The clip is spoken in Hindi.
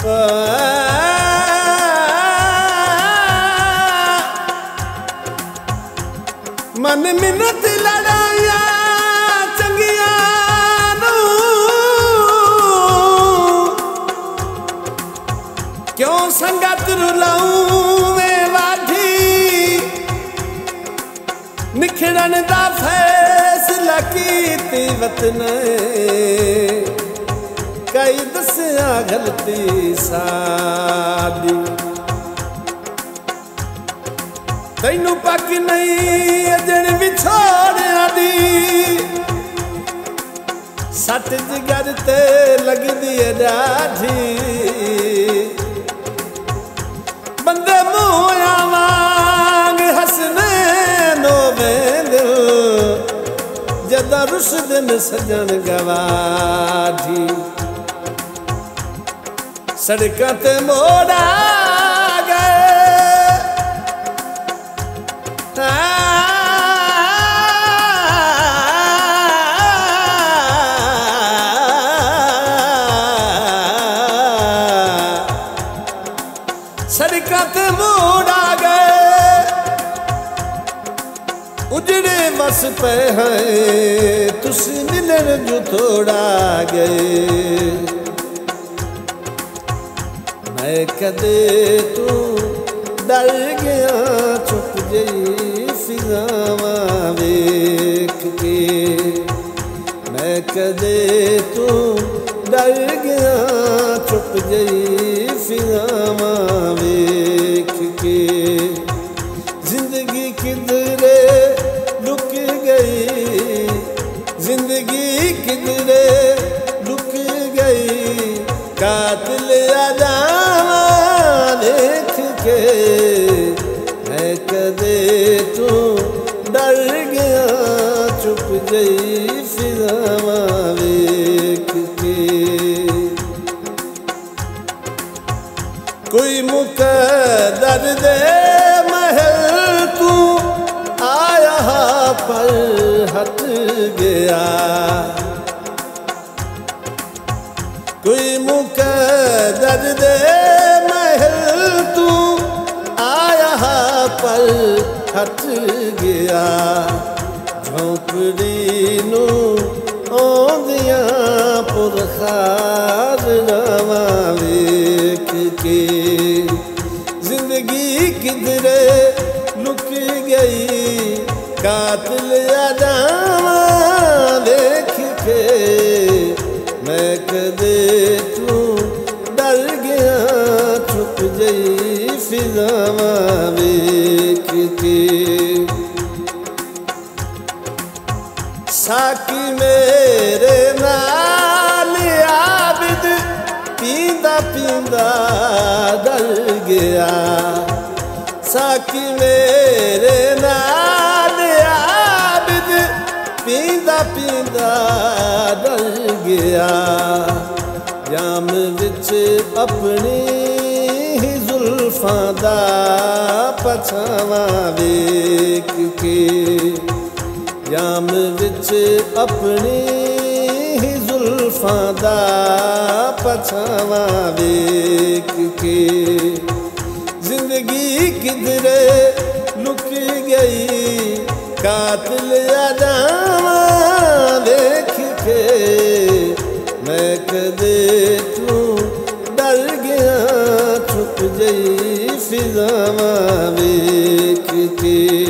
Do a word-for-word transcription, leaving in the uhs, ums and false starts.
मन मिन्नत लड़ाया चंगिया क्यों संगत रुलाऊं मैं वाठी निखड़न दा फैसला कीती वतन कई दसिया गलती साडी तैनू पक नहीं अजन विछोड़िया दी सट जिगर ते लगदी है डाढ़ी बंदे मुँह वांग हसने नो वेंदो जदा रुसदन सजन गवाठी सड़कां ते मोड़ा सड़कां ते मोड़ आ गए उजड़े बस पे हैं तुसी मिलन जो थोड़ा गए मैं कदे तू डर गया चुप गई फिजावा वेख के मैं कदे तू डर गया चुप गई फिजावा वेख के जिंदगी किधरे लुक गई जिंदगी किधरे लुक गई कातिल अदावा देख के मैं कदे तू डर गया चुप गई फिजावा वेख के कोई मुकद्दर दे महल तू आया पर हट गया कोई मुकद्दर दे महल तू आया पर हट गया झोंपड़ी नू औंदिया पुरखार रवा वेख के जिंदगी किधरे लुक गई कातिल अदावा देख के मैं कदे तू डर गया छुप गई फिजावा वेख के साकी मेरे नाल आबिद पींदा पींदा डर गया साकी मेरे नाल आबिद पींदा पींदा डर गया जाम विच अपनी ही जुल्फां दा पछावा वेख के जाम विच अपनी ही जुल्फां दा पछावा वेख के जिंदगी किधरे लुक गई कातिल अदावा देख के मैं कदे तू डर गया छुप गई फिजावा वेख के।